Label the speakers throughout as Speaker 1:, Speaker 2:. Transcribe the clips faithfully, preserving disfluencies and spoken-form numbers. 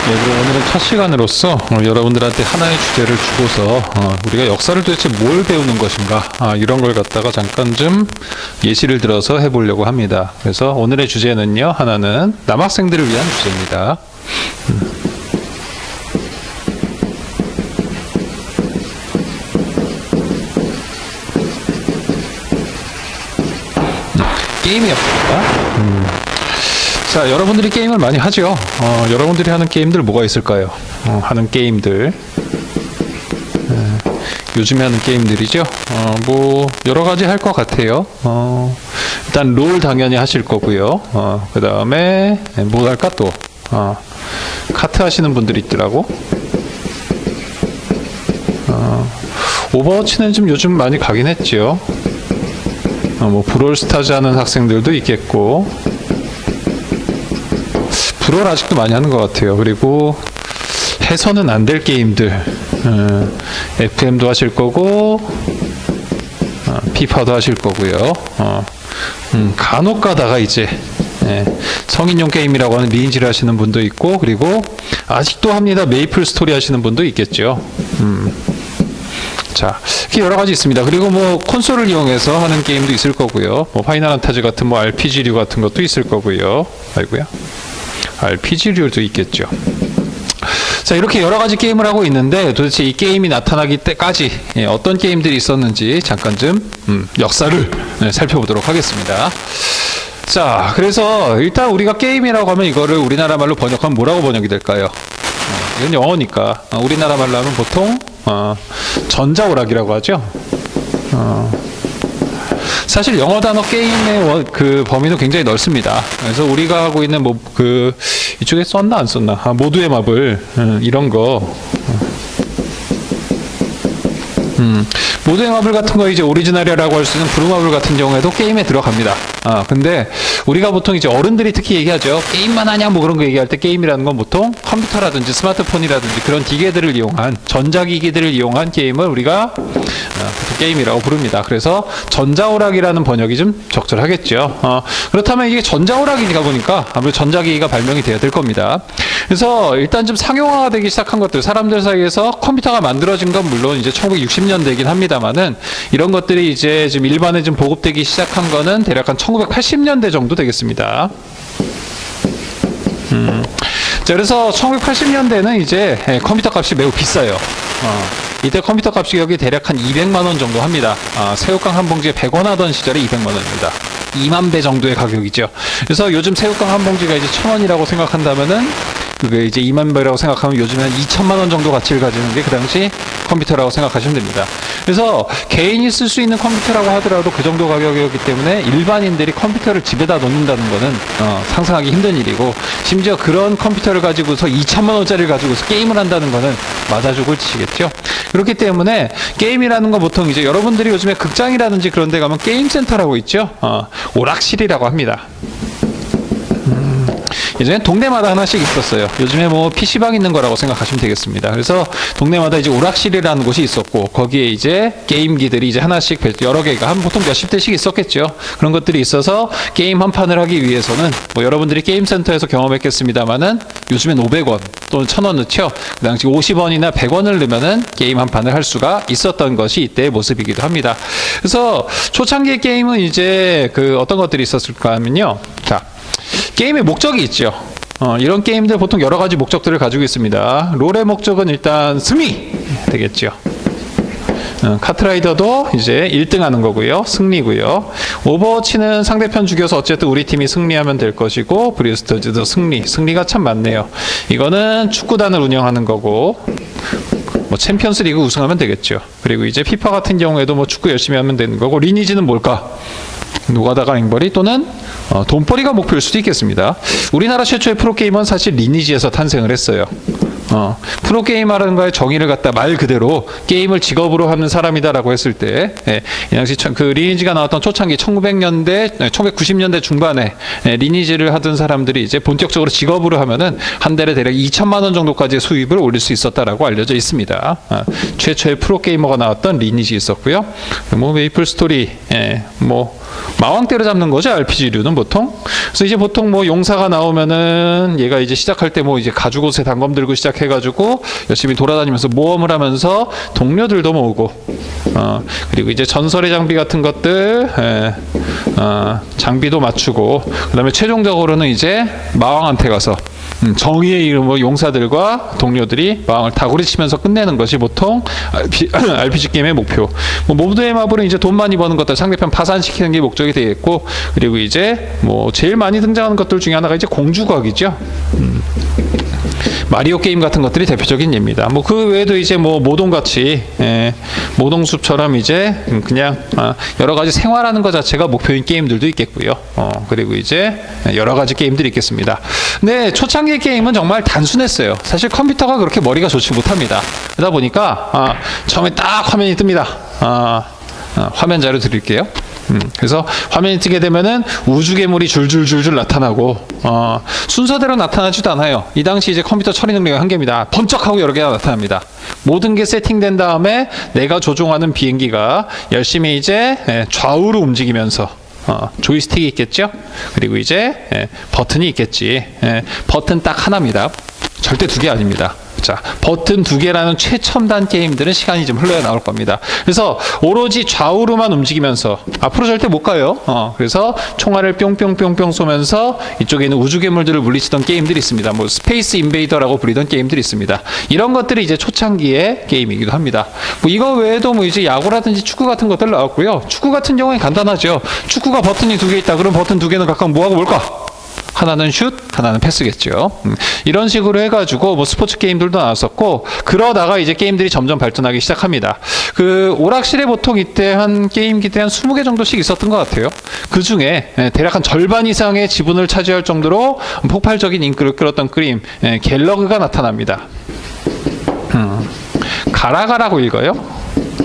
Speaker 1: 네, 그럼 오늘은 첫 시간으로서 어, 여러분들한테 하나의 주제를 주고서 어, 우리가 역사를 도대체 뭘 배우는 것인가 아, 이런 걸 갖다가 잠깐 좀 예시를 들어서 해보려고 합니다. 그래서 오늘의 주제는요, 하나는 남학생들을 위한 주제입니다. 음. 게임이었습니다. 음. 자, 여러분들이 게임을 많이 하죠. 어, 여러분들이 하는 게임들 뭐가 있을까요? 어, 하는 게임들. 에, 요즘에 하는 게임들이죠. 어, 뭐 여러 가지 할 것 같아요. 어, 일단 롤 당연히 하실 거고요. 어, 그 다음에 뭐 할까 또? 어, 카트 하시는 분들이 있더라고. 어, 오버워치는 좀 요즘 많이 가긴 했죠. 어, 뭐 브롤스타즈 하는 학생들도 있겠고. 브롤 아직도 많이 하는 것 같아요. 그리고 해서는 안 될 게임들, 어, 에프엠도 하실 거고, 어, 피파도 하실 거고요. 어, 음, 간혹 가다가 이제 예, 성인용 게임이라고 하는 리니지를 하시는 분도 있고, 그리고 아직도 합니다. 메이플 스토리 하시는 분도 있겠죠. 음. 자, 이렇게 여러 가지 있습니다. 그리고 뭐 콘솔을 이용해서 하는 게임도 있을 거고요. 뭐 파이널 판타지 같은 뭐 알피지류 같은 것도 있을 거고요. 아이고야. 알피지류도 있겠죠. 자, 이렇게 여러 가지 게임을 하고 있는데 도대체 이 게임이 나타나기 때까지 예, 어떤 게임들이 있었는지 잠깐 좀 음, 역사를 네, 살펴보도록 하겠습니다. 자, 그래서 일단 우리가 게임이라고 하면 이거를 우리나라 말로 번역하면 뭐라고 번역이 될까요? 어, 이건 영어니까 어, 우리나라 말로 하면 보통 어, 전자오락이라고 하죠. 어, 사실 영어 단어 게임의 그 범위도 굉장히 넓습니다. 그래서 우리가 하고 있는 뭐 그 이쪽에 썼나 안 썼나 아, 모두의 마블 음, 이런 거 음, 모두의 마블 같은 거 이제 오리지널이라고 할 수 있는 브루마블 같은 경우에도 게임에 들어갑니다. 아, 근데 우리가 보통 이제 어른들이 특히 얘기하죠. 게임만 하냐 뭐 그런 거 얘기할 때 게임이라는 건 보통 컴퓨터라든지 스마트폰이라든지 그런 기계들을 이용한 전자기기들을 이용한 게임을 우리가 아, 게임이라고 부릅니다. 그래서 전자오락이라는 번역이 좀 적절하겠죠. 어, 그렇다면 이게 전자오락이니까 보니까 아무래도 전자기기가 발명이 돼야 될 겁니다. 그래서 일단 좀 상용화가 되기 시작한 것들, 사람들 사이에서 컴퓨터가 만들어진 건 물론 이제 천구백육십 년대이긴 합니다만은 이런 것들이 이제 좀 일반에 좀 보급되기 시작한 거는 대략 한 천구백팔십 년대 정도 되겠습니다. 음. 자, 그래서 천구백팔십 년대는 이제 컴퓨터 값이 매우 비싸요. 어. 이때 컴퓨터 값이 여기 대략 한 이백만 원 정도 합니다. 아, 새우깡 한 봉지에 백 원 하던 시절에 이백만 원입니다. 이만 배 정도의 가격이죠. 그래서 요즘 새우깡 한 봉지가 이제 천 원이라고 생각한다면은 그게 이제 이만 배라고 생각하면 요즘에 한 이천만 원 정도 가치를 가지는 게 그 당시 컴퓨터라고 생각하시면 됩니다. 그래서 개인이 쓸 수 있는 컴퓨터라고 하더라도 그 정도 가격이었기 때문에 일반인들이 컴퓨터를 집에다 놓는다는 거는 어, 상상하기 힘든 일이고, 심지어 그런 컴퓨터를 가지고서 이천만 원짜리를 가지고서 게임을 한다는 거는 맞아 죽을 짓이겠죠. 그렇기 때문에 게임이라는 건 보통 이제 여러분들이 요즘에 극장이라든지 그런 데 가면 게임센터라고 있죠. 어, 오락실이라고 합니다. 예전에 동네마다 하나씩 있었어요. 요즘에 뭐 피시방 있는 거라고 생각하시면 되겠습니다. 그래서 동네마다 이제 오락실이라는 곳이 있었고, 거기에 이제 게임기들이 이제 하나씩 여러 개가 한 보통 몇십 대씩 있었겠죠. 그런 것들이 있어서 게임 한 판을 하기 위해서는 뭐 여러분들이 게임센터에서 경험했겠습니다만은 요즘엔 오백 원 또는 천 원 넣죠. 그 당시 오십 원이나 백 원을 넣으면은 게임 한 판을 할 수가 있었던 것이 이때의 모습이기도 합니다. 그래서 초창기의 게임은 이제 그 어떤 것들이 있었을까 하면요. 자, 게임의 목적이 있죠. 어, 이런 게임들 보통 여러 가지 목적들을 가지고 있습니다. 롤의 목적은 일단 승리 되겠죠. 어, 카트라이더도 이제 일 등 하는 거고요. 승리고요. 오버워치는 상대편 죽여서 어쨌든 우리 팀이 승리하면 될 것이고, 브리스터즈도 승리. 승리가 참 많네요. 이거는 축구단을 운영하는 거고, 뭐 챔피언스 리그 우승하면 되겠죠. 그리고 이제 피파 같은 경우에도 뭐 축구 열심히 하면 되는 거고, 리니지는 뭘까? 노가다가 앵벌이 또는 어, 돈벌이가 목표일 수도 있겠습니다. 우리나라 최초의 프로게이머는 사실 리니지에서 탄생을 했어요. 어, 프로게이머라는 거의 정의를 갖다 말 그대로 게임을 직업으로 하는 사람이다라고 했을 때, 예, 이 당시 그 리니지가 나왔던 초창기 천구백 년대, 천구백구십 년대 중반에 예, 리니지를 하던 사람들이 이제 본격적으로 직업으로 하면은 한 달에 대략 이천만 원 정도까지의 수입을 올릴 수 있었다라고 알려져 있습니다. 아, 최초의 프로게이머가 나왔던 리니지 있었고요. 뭐 메이플 스토리, 예, 뭐 마왕 때려잡는 거죠, 알피지류는 보통. 그래서 이제 보통 뭐 용사가 나오면은 얘가 이제 시작할 때 뭐 이제 가죽옷에 단검 들고 시작해가지고 열심히 돌아다니면서 모험을 하면서 동료들도 모으고, 어, 그리고 이제 전설의 장비 같은 것들, 예, 어, 장비도 맞추고, 그 다음에 최종적으로는 이제 마왕한테 가서 음, 정의의 이름으로 용사들과 동료들이 마왕을 다구리치면서 끝내는 것이 보통 알피지 게임의 목표. 뭐 모두의 마블은 이제 돈 많이 버는 것들, 상대편 파산시키는 게 목적이 되겠고, 그리고 이제 뭐 제일 많이 등장하는 것들 중에 하나가 이제 공주각이죠. 음. 마리오 게임 같은 것들이 대표적인 예입니다. 뭐 그 외에도 이제 뭐 모동같이, 예, 모동숲처럼 이제 그냥 아, 여러 가지 생활하는 것 자체가 목표인 게임들도 있겠고요. 어, 그리고 이제 여러 가지 게임들이 있겠습니다. 근데 초창기 게임은 정말 단순했어요. 사실 컴퓨터가 그렇게 머리가 좋지 못합니다. 그러다 보니까 아, 처음에 딱 화면이 뜹니다. 아, 아, 화면 자료 드릴게요. 음, 그래서 화면이 뜨게 되면은 우주 괴물이 줄줄줄줄 나타나고, 어, 순서대로 나타나지도 않아요. 이 당시 이제 컴퓨터 처리 능력이 한계입니다. 번쩍하고 여러 개가 나타납니다. 모든 게 세팅된 다음에 내가 조종하는 비행기가 열심히 이제 좌우로 움직이면서, 어, 조이스틱이 있겠죠. 그리고 이제 예, 버튼이 있겠지. 예, 버튼 딱 하나입니다. 절대 두 개 아닙니다. 자, 버튼 두 개라는 최첨단 게임들은 시간이 좀 흘러야 나올 겁니다. 그래서 오로지 좌우로만 움직이면서 앞으로 절대 못 가요. 어, 그래서 총알을 뿅뿅뿅뿅 쏘면서 이쪽에 있는 우주 괴물들을 물리치던 게임들이 있습니다. 뭐 스페이스 인베이더라고 부리던 게임들이 있습니다. 이런 것들이 이제 초창기의 게임이기도 합니다. 뭐 이거 외에도 뭐 이제 야구라든지 축구 같은 것들 나왔고요. 축구 같은 경우에 간단하죠. 축구가 버튼이 두 개 있다. 그럼 버튼 두 개는 각각 뭐하고 뭘까? 하나는 슛, 하나는 패스겠죠. 음, 이런 식으로 해가지고 뭐 스포츠 게임들도 나왔었고, 그러다가 이제 게임들이 점점 발전하기 시작합니다. 그 오락실에 보통 이때 한 게임기대 한 스무 개 정도씩 있었던 것 같아요. 그 중에 예, 대략 한 절반 이상의 지분을 차지할 정도로 폭발적인 인기를 끌었던 게임, 예, 갤러그가 나타납니다. 음, 가라가라고 읽어요.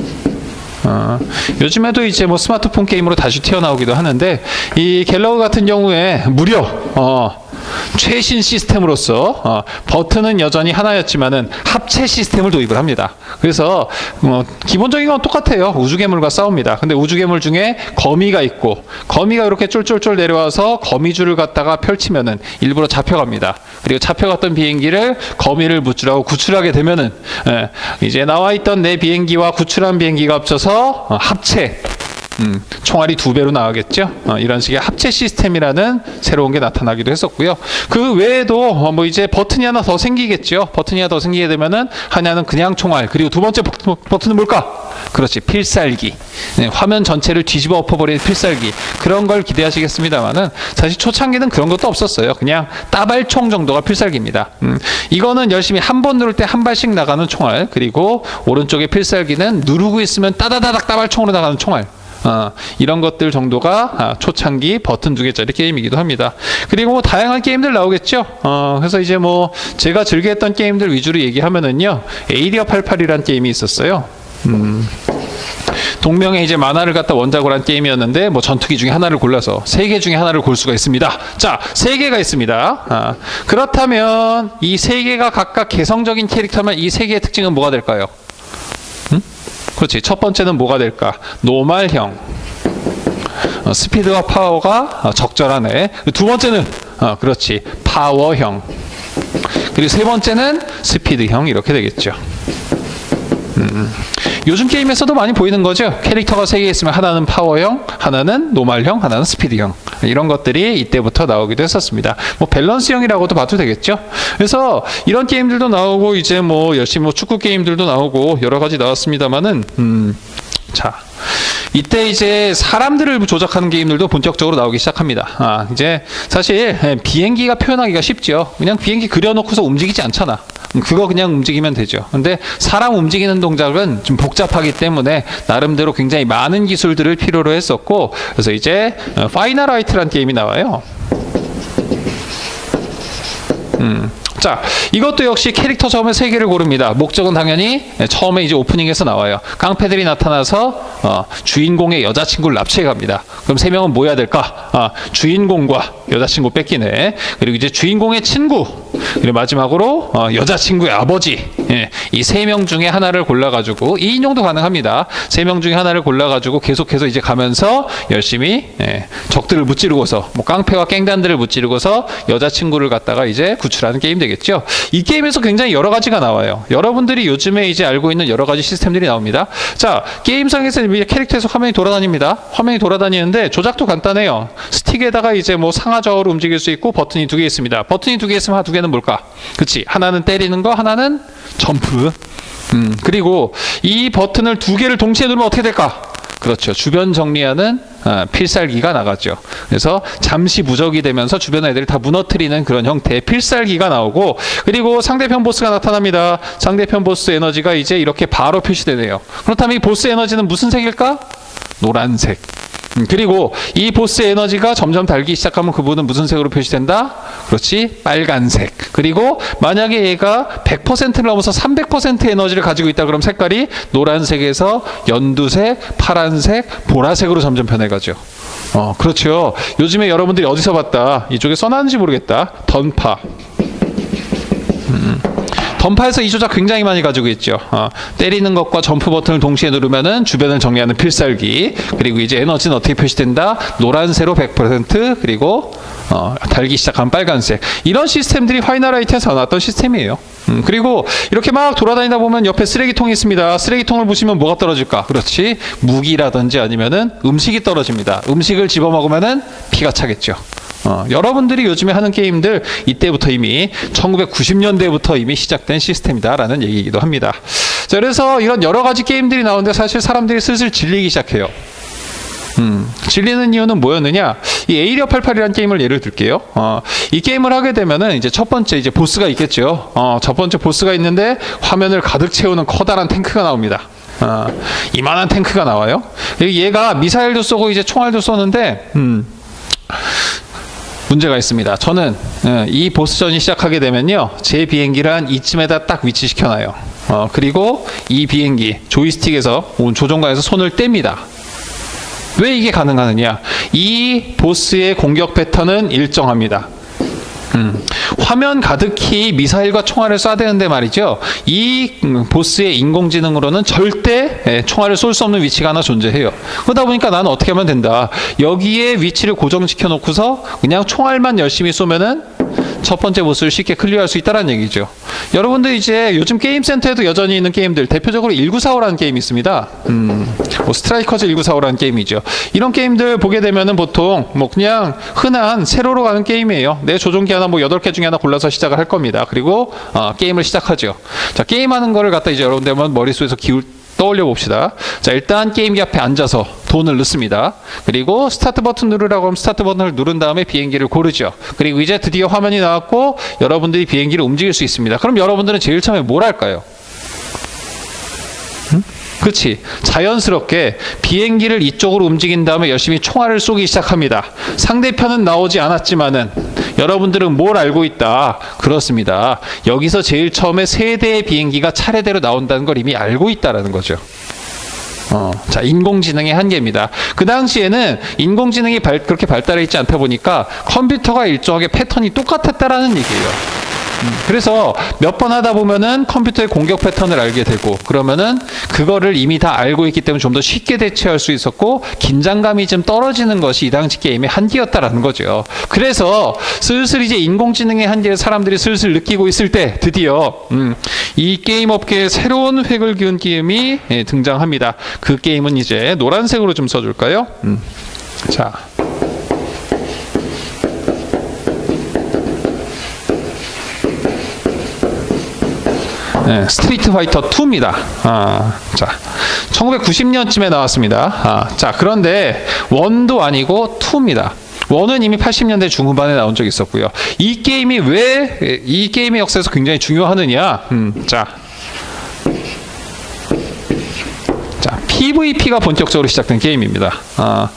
Speaker 1: 어, 요즘에도 이제 뭐 스마트폰 게임으로 다시 튀어나오기도 하는데, 이 갤러그 같은 경우에 무려 어, 최신 시스템으로서 어, 버튼은 여전히 하나였지만은 합체 시스템을 도입을 합니다. 그래서 뭐 기본적인 건 똑같아요. 우주괴물과 싸웁니다. 근데 우주괴물 중에 거미가 있고, 거미가 이렇게 쫄쫄쫄 내려와서 거미줄을 갖다가 펼치면은 일부러 잡혀갑니다. 그리고 잡혀갔던 비행기를 거미를 무찌라고 구출하게 되면은, 예, 이제 나와있던 내 비행기와 구출한 비행기가 합쳐서 어, 합체, 음, 총알이 두 배로 나가겠죠. 어, 이런 식의 합체 시스템이라는 새로운 게 나타나기도 했었고요. 그 외에도 어, 뭐 이제 버튼이 하나 더 생기겠죠. 버튼이 하나 더 생기게 되면은 하나는 그냥 총알, 그리고 두 번째 버, 버튼은 뭘까? 그렇지, 필살기. 네, 화면 전체를 뒤집어 엎어버리는 필살기. 그런 걸 기대하시겠습니다만은 사실 초창기는 그런 것도 없었어요. 그냥 따발총 정도가 필살기입니다. 음, 이거는 열심히 한 번 누를 때 한 발씩 나가는 총알, 그리고 오른쪽에 필살기는 누르고 있으면 따다다닥 따발총으로 나가는 총알. 어, 이런 것들 정도가 아, 초창기 버튼 두 개짜리 게임이기도 합니다. 그리고 뭐 다양한 게임들 나오겠죠. 어, 그래서 이제 뭐 제가 즐겨했던 게임들 위주로 얘기하면은요, 에이리어 팔십팔이라는 게임이 있었어요. 음, 동명의 이제 만화를 갖다 원작으로 한 게임이었는데, 뭐 전투기 중에 하나를 골라서 세 개 중에 하나를 골 수가 있습니다. 자, 세 개가 있습니다. 아, 그렇다면 이 세 개가 각각 개성적인 캐릭터면 이 세 개의 특징은 뭐가 될까요? 음? 그렇지. 첫 번째는 뭐가 될까? 노말형. 어, 스피드와 파워가 어, 적절한 애. 두 번째는 어, 그렇지. 파워형. 그리고 세 번째는 스피드형. 이렇게 되겠죠. 음, 요즘 게임에서도 많이 보이는 거죠. 캐릭터가 세 개 있으면 하나는 파워형, 하나는 노말형, 하나는 스피드형. 이런 것들이 이때부터 나오기도 했었습니다. 뭐 밸런스형이라고도 봐도 되겠죠. 그래서 이런 게임들도 나오고, 이제 뭐 열심히 뭐 축구 게임들도 나오고 여러 가지 나왔습니다만은, 음, 자, 이때 이제 사람들을 조작하는 게임들도 본격적으로 나오기 시작합니다. 아, 이제 사실 비행기가 표현하기가 쉽죠. 그냥 비행기 그려놓고서 움직이지 않잖아. 그거 그냥 움직이면 되죠. 근데 사람 움직이는 동작은 좀 복잡하기 때문에 나름대로 굉장히 많은 기술들을 필요로 했었고, 그래서 이제 파이널라이트라는 게임이 나와요. 음. 자, 이것도 역시 캐릭터 처음에 세 개를 고릅니다. 목적은 당연히 처음에 이제 오프닝에서 나와요. 깡패들이 나타나서 어, 주인공의 여자친구를 납치해 갑니다. 그럼 세 명은 뭐 해야 될까? 아, 주인공과 여자친구 뺏기네. 그리고 이제 주인공의 친구, 그리고 마지막으로 어, 여자친구의 아버지. 예, 이 세 명 중에 하나를 골라가지고 이 인용도 가능합니다. 세 명 중에 하나를 골라가지고 계속해서 이제 가면서 열심히 예, 적들을 무찌르고서 뭐 깡패와 깽단들을 무찌르고서 여자친구를 갖다가 이제 구출하는 게임 되겠죠. 이 게임에서 굉장히 여러 가지가 나와요. 여러분들이 요즘에 이제 알고 있는 여러 가지 시스템들이 나옵니다. 자, 게임상에서 캐릭터에서 화면이 돌아다닙니다. 화면이 돌아다니는데 조작도 간단해요. 스틱에다가 이제 뭐 상하좌우로 움직일 수 있고 버튼이 두 개 있습니다. 버튼이 두 개 있으면 두 개는 뭘까? 그치? 하나는 때리는 거, 하나는 점프. 음, 그리고 이 버튼을 두 개를 동시에 누르면 어떻게 될까? 그렇죠. 주변 정리하는 아, 필살기가 나가죠. 그래서 잠시 무적이 되면서 주변 애들을 다 무너뜨리는 그런 형태의 필살기가 나오고, 그리고 상대편 보스가 나타납니다. 상대편 보스 에너지가 이제 이렇게 바로 표시되네요. 그렇다면 이 보스 에너지는 무슨 색일까? 노란색. 음, 그리고 이 보스 에너지가 점점 달기 시작하면 그분은 무슨 색으로 표시된다? 그렇지, 빨간색. 그리고 만약에 얘가 백 퍼센트를 넘어서 삼백 퍼센트 에너지를 가지고 있다 그럼 색깔이 노란색에서 연두색, 파란색, 보라색으로 점점 변해가죠. 어, 그렇죠. 요즘에 여러분들이 어디서 봤다? 이쪽에 써놨는지 모르겠다. 던파. 음. 던파에서 이 조작 굉장히 많이 가지고 있죠. 어, 때리는 것과 점프 버튼을 동시에 누르면은 주변을 정리하는 필살기, 그리고 이제 에너지는 어떻게 표시된다? 노란색으로 백 퍼센트, 그리고 어, 달기 시작한 빨간색. 이런 시스템들이 화이나라이트에서 나왔던 시스템이에요. 음, 그리고 이렇게 막 돌아다니다 보면 옆에 쓰레기통이 있습니다. 쓰레기통을 보시면 뭐가 떨어질까? 그렇지, 무기라든지 아니면은 음식이 떨어집니다. 음식을 집어먹으면은 피가 차겠죠. 어, 여러분들이 요즘에 하는 게임들 이때부터 이미 천구백구십 년대부터 이미 시작된 시스템이다라는 얘기이기도 합니다. 자, 그래서 이런 여러 가지 게임들이 나오는데 사실 사람들이 슬슬 질리기 시작해요. 음, 질리는 이유는 뭐였느냐? 이 에이리어 팔십팔이라는 게임을 예를 들게요. 어, 이 게임을 하게 되면은 이제 첫 번째 이제 보스가 있겠죠. 어, 첫 번째 보스가 있는데 화면을 가득 채우는 커다란 탱크가 나옵니다. 어, 이만한 탱크가 나와요. 얘가 미사일도 쏘고 이제 총알도 쏘는데, 음, 문제가 있습니다. 저는 이 보스전이 시작하게 되면요, 제 비행기를 한 이쯤에다 딱 위치시켜놔요. 어, 그리고 이 비행기 조이스틱에서 조종관에서 손을 뗍니다. 왜 이게 가능하느냐? 이 보스의 공격 패턴은 일정합니다. 음, 화면 가득히 미사일과 총알을 쏴대는데 말이죠, 이 보스의 인공지능으로는 절대 총알을 쏠 수 없는 위치가 하나 존재해요. 그러다 보니까 나는 어떻게 하면 된다? 여기에 위치를 고정시켜 놓고서 그냥 총알만 열심히 쏘면은 첫 번째 보스를 쉽게 클리어할 수 있다는 얘기죠. 여러분들 이제 요즘 게임센터에도 여전히 있는 게임들, 대표적으로 천구백사십오라는 게임이 있습니다. 음, 뭐 스트라이커즈 천구백사십오라는 게임이죠. 이런 게임들 보게 되면은 보통 뭐 그냥 흔한 세로로 가는 게임이에요. 내 조종기 하나 뭐 여덟 개 중에 하나 골라서 시작을 할 겁니다. 그리고 어, 게임을 시작하죠. 자, 게임하는 거를 갖다 이제 여러분들 한번 머릿속에서 기울 떠올려 봅시다. 자, 일단 게임기 앞에 앉아서 돈을 넣습니다. 그리고 스타트 버튼 누르라고 하면 스타트 버튼을 누른 다음에 비행기를 고르죠. 그리고 이제 드디어 화면이 나왔고 여러분들이 비행기를 움직일 수 있습니다. 그럼 여러분들은 제일 처음에 뭘 할까요? 응? 그렇지, 자연스럽게 비행기를 이쪽으로 움직인 다음에 열심히 총알을 쏘기 시작합니다. 상대편은 나오지 않았지만은 여러분들은 뭘 알고 있다? 그렇습니다. 여기서 제일 처음에 세 대의 비행기가 차례대로 나온다는 걸 이미 알고 있다라는 거죠. 어, 자, 인공지능의 한계입니다. 그 당시에는 인공지능이 발, 그렇게 발달해 있지 않다 보니까 컴퓨터가 일정하게 패턴이 똑같았다라는 얘기예요. 음, 그래서 몇 번 하다 보면은 컴퓨터의 공격 패턴을 알게 되고, 그러면은 그거를 이미 다 알고 있기 때문에 좀 더 쉽게 대처할 수 있었고 긴장감이 좀 떨어지는 것이 이 당시 게임의 한계였다라는 거죠. 그래서 슬슬 이제 인공지능의 한계를 사람들이 슬슬 느끼고 있을 때 드디어 음, 이 게임 업계에 새로운 획을 그은 게임이 예, 등장합니다. 그 게임은 이제 노란색으로 좀 써줄까요? 음, 자. 네, 스트리트 파이터 투입니다. 아, 자, 천구백구십 년쯤에 나왔습니다. 아, 자, 그런데 원도 아니고 투입니다. 원은 이미 팔십 년대 중후반에 나온 적이 있었고요. 이 게임이 왜 이 게임의 역사에서 굉장히 중요하느냐? 음, 자, 자, 피브이피가 본격적으로 시작된 게임입니다. 아,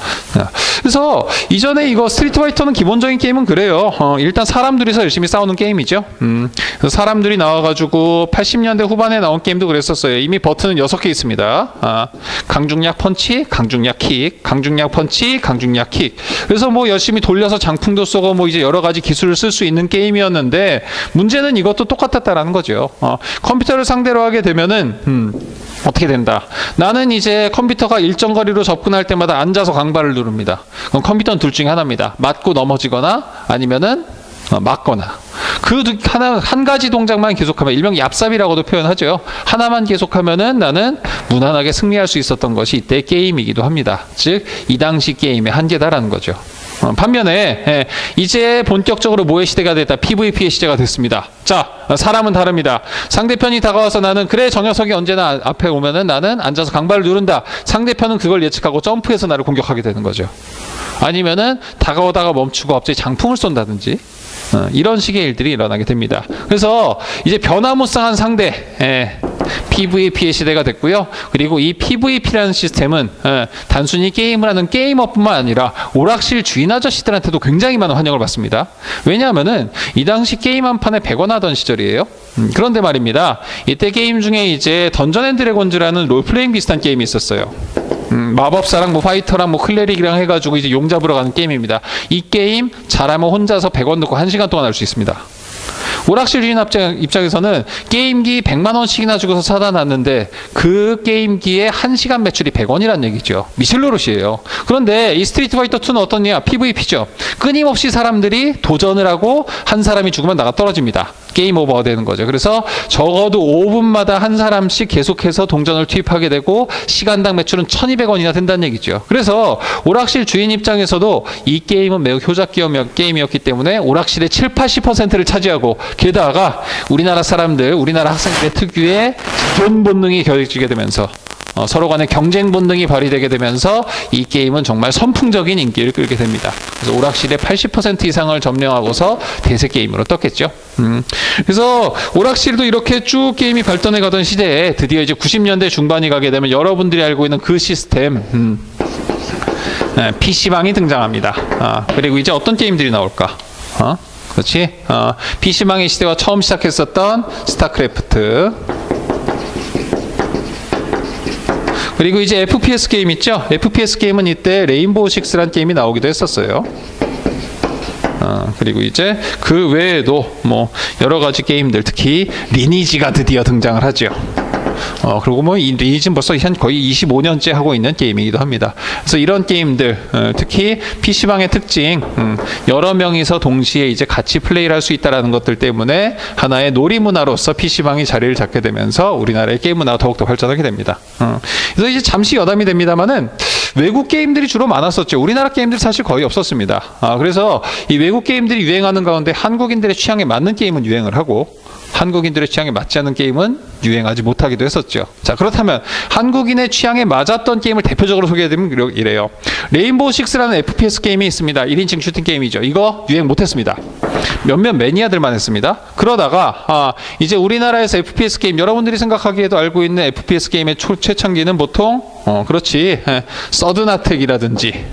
Speaker 1: 그래서 이전에 이거 스트리트 파이터는 기본적인 게임은 그래요. 어, 일단 사람들이서 열심히 싸우는 게임이죠. 음, 그래서 사람들이 나와가지고 팔십 년대 후반에 나온 게임도 그랬었어요. 이미 버튼은 여섯 개 있습니다. 아, 강중약 펀치, 강중약 킥, 강중약 펀치, 강중약 킥. 그래서 뭐 열심히 돌려서 장풍도 쏘고 뭐 이제 여러 가지 기술을 쓸 수 있는 게임이었는데 문제는 이것도 똑같았다라는 거죠. 어, 컴퓨터를 상대로 하게 되면은 음, 어떻게 된다. 나는 이제 컴퓨터가 일정 거리로 접근할 때마다 앉아서 강발을 누릅니다. 그럼 컴퓨터는 둘 중에 하나입니다. 맞고 넘어지거나 아니면은 어, 맞거나. 그 하나 한 가지 동작만 계속하면 일명 얍삽이라고도 표현하죠. 하나만 계속하면은 나는 무난하게 승리할 수 있었던 것이 이때 게임이기도 합니다. 즉 이 당시 게임의 한계다라는 거죠. 어, 반면에 예, 이제 본격적으로 뭐의 시대가 됐다. 피브이피의 시대가 됐습니다. 자, 사람은 다릅니다. 상대편이 다가와서 나는 그래 저 녀석이 언제나 앞에 오면은 나는 앉아서 강발을 누른다. 상대편은 그걸 예측하고 점프해서 나를 공격하게 되는 거죠. 아니면은 다가오다가 멈추고 갑자기 장풍을 쏜다든지 어, 이런 식의 일들이 일어나게 됩니다. 그래서 이제 변화무쌍한 상대 예, 피브이피의 시대가 됐고요. 그리고 이 피브이피라는 시스템은 예, 단순히 게임을 하는 게이머뿐만 아니라 오락실 주인 아저씨들한테도 굉장히 많은 환영을 받습니다. 왜냐하면은 이 당시 게임 한 판에 백 원 하던 시절이에요. 음, 그런데 말입니다. 이때 게임 중에 이제 던전 앤 드래곤즈라는 롤플레잉 비슷한 게임이 있었어요. 음, 마법사랑 뭐 파이터랑 뭐 클레릭이랑 해가지고 이제 용 잡으러 가는 게임입니다. 이 게임 잘하면 혼자서 백 원 넣고 한 시간 동안 할 수 있습니다. 오락실 주인 입장에서는 게임기 백만 원씩이나 주고서 사다 놨는데 그 게임기의 한 시간 매출이 백 원이란 얘기죠. 미실노릇이에요. 그런데 이 스트리트 파이터 투는 어떻냐? 피브이피죠. 끊임없이 사람들이 도전을 하고 한 사람이 죽으면 나가 떨어집니다. 게임 오버가 되는 거죠. 그래서 적어도 오 분마다 한 사람씩 계속해서 동전을 투입하게 되고 시간당 매출은 천이백 원이나 된다는 얘기죠. 그래서 오락실 주인 입장에서도 이 게임은 매우 효자적 게임이었기 때문에 오락실의 칠, 팔십 퍼센트를 차지하고 게다가 우리나라 사람들, 우리나라 학생들의 특유의 돈 본능이 격해지게 되면서 어, 서로 간의 경쟁 본능이 발휘되게 되면서 이 게임은 정말 선풍적인 인기를 끌게 됩니다. 그래서 오락실의 팔십 퍼센트 이상을 점령하고서 대세 게임으로 떴겠죠. 음, 그래서 오락실도 이렇게 쭉 게임이 발전해 가던 시대에 드디어 이제 구십 년대 중반이 가게 되면 여러분들이 알고 있는 그 시스템 음, 네, 피시방이 등장합니다. 아, 그리고 이제 어떤 게임들이 나올까? 어? 그렇지? 어, 피시방의 시대와 처음 시작했었던 스타크래프트, 그리고 이제 에프피에스 게임 있죠? 에프피에스 게임은 이때 레인보우 식스라는 게임이 나오기도 했었어요. 어, 그리고 이제 그 외에도 뭐 여러 가지 게임들, 특히 리니지가 드디어 등장을 하죠. 어, 그리고 뭐 이 리니지는 벌써 한 거의 이십오 년째 하고 있는 게임이기도 합니다. 그래서 이런 게임들, 어, 특히 피시방의 특징, 음, 여러 명이서 동시에 이제 같이 플레이를 할 수 있다는 것들 때문에 하나의 놀이 문화로서 피시방이 자리를 잡게 되면서 우리나라의 게임 문화가 더욱더 발전하게 됩니다. 어, 그래서 이제 잠시 여담이 됩니다만은 외국 게임들이 주로 많았었죠. 우리나라 게임들 사실 거의 없었습니다. 아, 그래서 이 외국 게임들이 유행하는 가운데 한국인들의 취향에 맞는 게임은 유행을 하고 한국인들의 취향에 맞지 않는 게임은 유행하지 못하기도 했었죠. 자, 그렇다면 한국인의 취향에 맞았던 게임을 대표적으로 소개해드리면 이래요. 레인보우 식스라는 에프피에스 게임이 있습니다. 일 인칭 슈팅 게임이죠. 이거 유행 못했습니다. 몇몇 매니아들만 했습니다. 그러다가 아, 이제 우리나라에서 에프피에스 게임, 여러분들이 생각하기에도 알고 있는 에프피에스 게임의 초, 최창기는 보통 어, 그렇지 에, 서든어택이라든지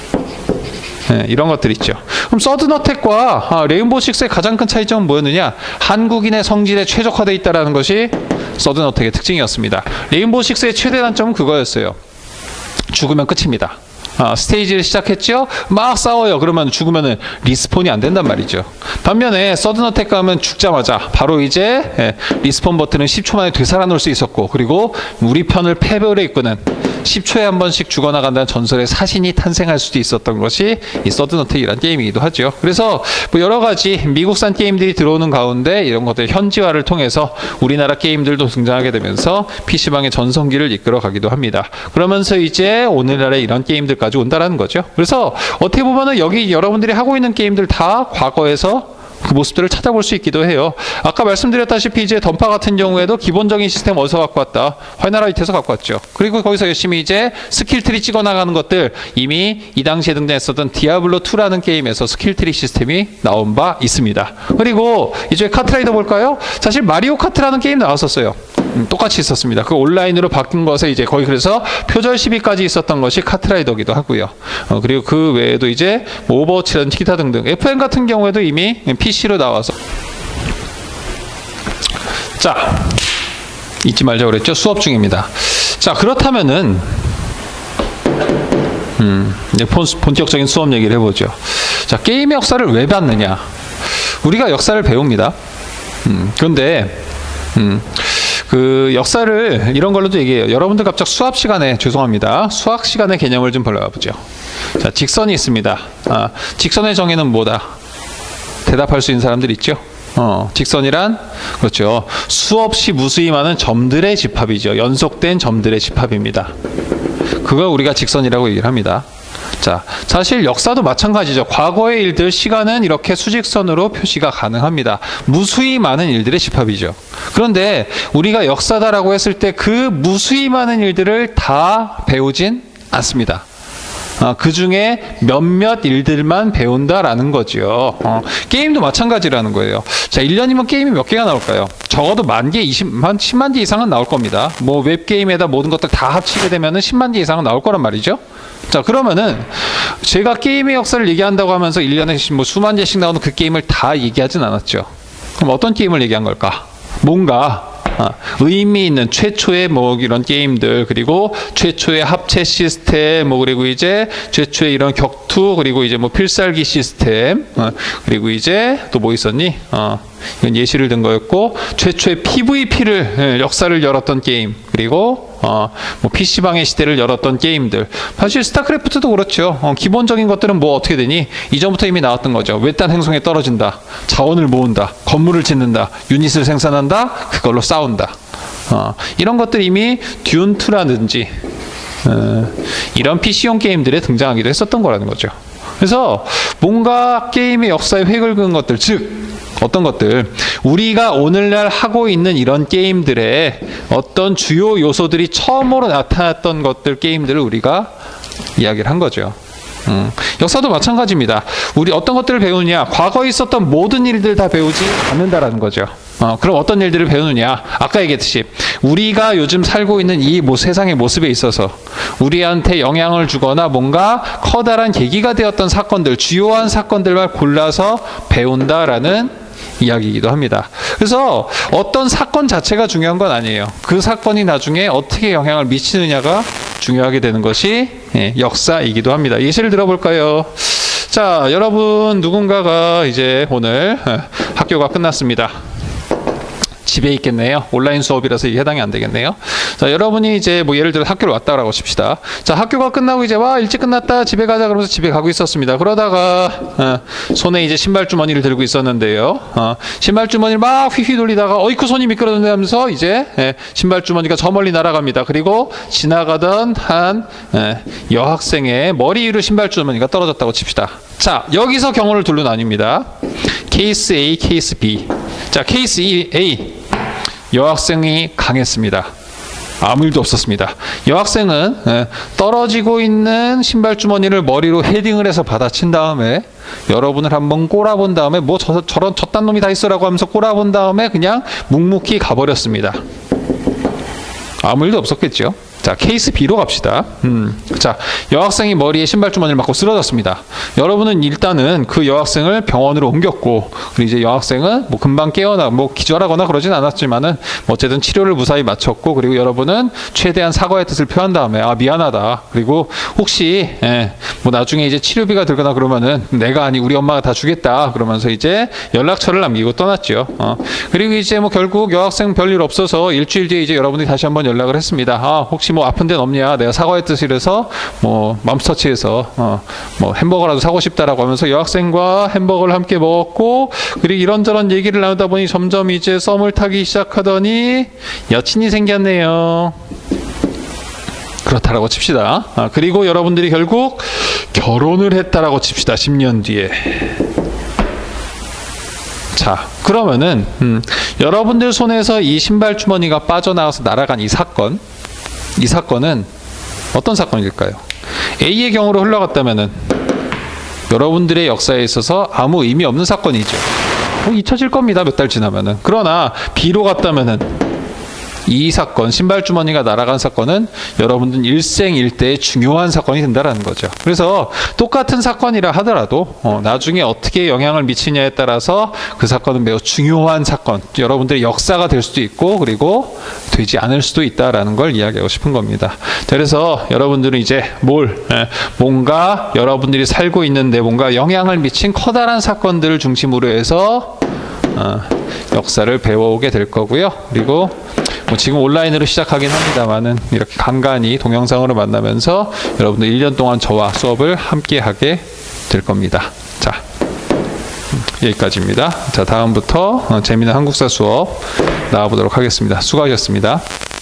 Speaker 1: 네, 이런 것들 있죠. 그럼 서든어택과 아, 레인보우 식스의 가장 큰 차이점은 뭐였느냐? 한국인의 성질에 최적화되어 있다는 것이 서든어택의 특징이었습니다. 레인보우 식스의 최대 단점은 그거였어요. 죽으면 끝입니다. 아, 스테이지를 시작했죠? 막 싸워요. 그러면 죽으면은 리스폰이 안 된단 말이죠. 반면에 서든어택 가면 죽자마자 바로 이제 예, 리스폰 버튼은 십 초 만에 되살아놓을 수 있었고, 그리고 우리 편을 패배로 이끄는 십 초에 한 번씩 죽어나간다는 전설의 사신이 탄생할 수도 있었던 것이 이 서든어택이라는 게임이기도 하죠. 그래서 뭐 여러 가지 미국산 게임들이 들어오는 가운데 이런 것들 현지화를 통해서 우리나라 게임들도 등장하게 되면서 피시방의 전성기를 이끌어 가기도 합니다. 그러면서 이제 오늘날의 이런 게임들까지 온다라는 거죠. 그래서 어떻게 보면은 여기 여러분들이 하고 있는 게임들 다 과거에서 그 모습들을 찾아볼 수 있기도 해요. 아까 말씀드렸다시피 이제 던파 같은 경우에도 기본적인 시스템 어디서 갖고 왔다? 화이트라이트에서 갖고 왔죠. 그리고 거기서 열심히 이제 스킬트리 찍어 나가는 것들, 이미 이 당시에 등장했었던 디아블로 투라는 게임에서 스킬트리 시스템이 나온 바 있습니다. 그리고 이제 카트라이더 볼까요? 사실 마리오 카트라는 게임 나왔었어요. 음, 똑같이 있었습니다. 그 온라인으로 바뀐 것에 이제 거의 그래서 표절 시비까지 있었던 것이 카트라이더기도 하고요. 어, 그리고 그 외에도 이제 뭐 오버워치라든지 기타 등등. 에프엠 같은 경우에도 이미 피시로 나와서 자, 잊지 말자고 그랬죠? 수업 중입니다. 자, 그렇다면은 음, 이제 본, 본격적인 수업 얘기를 해보죠. 자, 게임의 역사를 왜 받느냐? 우리가 역사를 배웁니다. 음, 그런데 음, 그 역사를 이런 걸로도 얘기해요. 여러분들 갑자기 수학 시간에 죄송합니다. 수학 시간의 개념을 좀 볼라보죠. 자, 직선이 있습니다. 아, 직선의 정의는 뭐다? 대답할 수 있는 사람들 있죠? 어, 직선이란 그렇죠. 수없이 무수히 많은 점들의 집합이죠. 연속된 점들의 집합입니다. 그걸 우리가 직선이라고 얘기를 합니다. 자, 사실 역사도 마찬가지죠. 과거의 일들, 시간은 이렇게 수직선으로 표시가 가능합니다. 무수히 많은 일들의 집합이죠. 그런데 우리가 역사다라고 했을 때 그 무수히 많은 일들을 다 배우진 않습니다. 어, 그 중에 몇몇 일들만 배운다라는 거죠. 어, 게임도 마찬가지라는 거예요. 자, 일 년이면 게임이 몇 개가 나올까요? 적어도 만 개, 이십만, 십만 개 이상은 나올 겁니다. 뭐 웹게임에다 모든 것들 다 합치게 되면은 십만 개 이상은 나올 거란 말이죠. 자, 그러면은 제가 게임의 역사를 얘기한다고 하면서 일 년에 뭐 수만 개씩 나오는 그 게임을 다 얘기하진 않았죠. 그럼 어떤 게임을 얘기한 걸까? 뭔가 아, 의미 있는 최초의 뭐 이런 게임들, 그리고 최초의 합체 시스템, 뭐 그리고 이제 최초의 이런 격투, 그리고 이제 뭐 필살기 시스템, 어, 그리고 이제 또 뭐 있었니? 어, 이건 예시를 든 거였고, 최초의 피브이피를 예, 역사를 열었던 게임, 그리고 어, 뭐 피시방의 시대를 열었던 게임들. 사실 스타크래프트도 그렇죠. 어, 기본적인 것들은 뭐 어떻게 되니? 이전부터 이미 나왔던 거죠. 외딴 행성에 떨어진다, 자원을 모은다, 건물을 짓는다, 유닛을 생산한다, 그걸로 싸운다. 어, 이런 것들 이미 듀언이라든지 어, 이런 피시용 게임들에 등장하기도 했었던 거라는 거죠. 그래서 뭔가 게임의 역사에 획을 그은 것들, 즉 어떤 것들, 우리가 오늘날 하고 있는 이런 게임들의 어떤 주요 요소들이 처음으로 나타났던 것들, 게임들을 우리가 이야기를 한 거죠. 음, 역사도 마찬가지입니다. 우리 어떤 것들을 배우느냐? 과거에 있었던 모든 일들 다 배우지 않는다라는 거죠. 어, 그럼 어떤 일들을 배우느냐? 아까 얘기했듯이 우리가 요즘 살고 있는 이 뭐 세상의 모습에 있어서 우리한테 영향을 주거나 뭔가 커다란 계기가 되었던 사건들, 주요한 사건들만 골라서 배운다라는 이야기이기도 합니다. 그래서 어떤 사건 자체가 중요한 건 아니에요. 그 사건이 나중에 어떻게 영향을 미치느냐가 중요하게 되는 것이 예, 역사이기도 합니다. 예시를 들어볼까요? 자, 여러분 누군가가 이제 오늘 학교가 끝났습니다. 집에 있겠네요. 온라인 수업이라서 이게 해당이 안 되겠네요. 자, 여러분이 이제 뭐 예를 들어 학교를 왔다라고 칩시다. 자, 학교가 끝나고 이제 와 일찍 끝났다 집에 가자 그러면서 집에 가고 있었습니다. 그러다가 어, 손에 이제 신발 주머니를 들고 있었는데요. 어, 신발 주머니를 막 휘휘 돌리다가 어이쿠 손이 미끄러졌네 하면서 이제 예, 신발 주머니가 저 멀리 날아갑니다. 그리고 지나가던 한 예, 여학생의 머리 위로 신발 주머니가 떨어졌다고 칩시다. 자, 여기서 경우를 둘로 나뉩니다. 케이스 A, 케이스 B. 자, 케이스 A. 여학생이 강했습니다. 아무 일도 없었습니다. 여학생은 떨어지고 있는 신발 주머니를 머리로 헤딩을 해서 받아친 다음에 여러분을 한번 꼬라본 다음에 뭐 저, 저런 저딴 놈이 다 있어라고 하면서 꼬라본 다음에 그냥 묵묵히 가버렸습니다. 아무 일도 없었겠죠. 자, 케이스 B로 갑시다. 음, 자, 여학생이 머리에 신발 주머니를 맞고 쓰러졌습니다. 여러분은 일단은 그 여학생을 병원으로 옮겼고, 그리고 이제 여학생은 뭐 금방 깨어나, 뭐 기절하거나 그러진 않았지만은 뭐 어쨌든 치료를 무사히 마쳤고, 그리고 여러분은 최대한 사과의 뜻을 표한 다음에 아 미안하다. 그리고 혹시 예, 뭐 나중에 이제 치료비가 들거나 그러면은 내가 아니 우리 엄마가 다 주겠다. 그러면서 이제 연락처를 남기고 떠났죠. 어, 그리고 이제 뭐 결국 여학생 별일 없어서 일주일 뒤에 이제 여러분이 다시 한번 연락을 했습니다. 아 혹시 뭐 아픈 데는 없냐? 내가 사과의 뜻이라서 뭐 맘스터치에서 어, 뭐 햄버거라도 사고 싶다라고 하면서 여학생과 햄버거를 함께 먹었고, 그리고 이런저런 얘기를 나누다 보니 점점 이제 썸을 타기 시작하더니 여친이 생겼네요. 그렇다라고 칩시다. 아, 그리고 여러분들이 결국 결혼을 했다라고 칩시다. 십 년 뒤에. 자, 그러면은 음, 여러분들 손에서 이 신발 주머니가 빠져나와서 날아간 이 사건, 이 사건은 어떤 사건일까요? A의 경우로 흘러갔다면은 여러분들의 역사에 있어서 아무 의미 없는 사건이죠. 뭐 잊혀질 겁니다. 몇 달 지나면은. 그러나 B로 갔다면은 이 사건, 신발 주머니가 날아간 사건은 여러분들 일생일대의 중요한 사건이 된다라는 거죠. 그래서 똑같은 사건이라 하더라도 어, 나중에 어떻게 영향을 미치냐에 따라서 그 사건은 매우 중요한 사건, 여러분들의 역사가 될 수도 있고 그리고 되지 않을 수도 있다라는 걸 이야기하고 싶은 겁니다. 그래서 여러분들은 이제 뭘 예, 뭔가 여러분들이 살고 있는데 뭔가 영향을 미친 커다란 사건들을 중심으로 해서 어, 역사를 배워오게 될 거고요. 그리고 뭐 지금 온라인으로 시작하긴 합니다만은 이렇게 간간히 동영상으로 만나면서 여러분들 일 년 동안 저와 수업을 함께 하게 될 겁니다. 자, 여기까지입니다. 자, 다음부터 재미있는 한국사 수업 나와보도록 하겠습니다. 수고하셨습니다.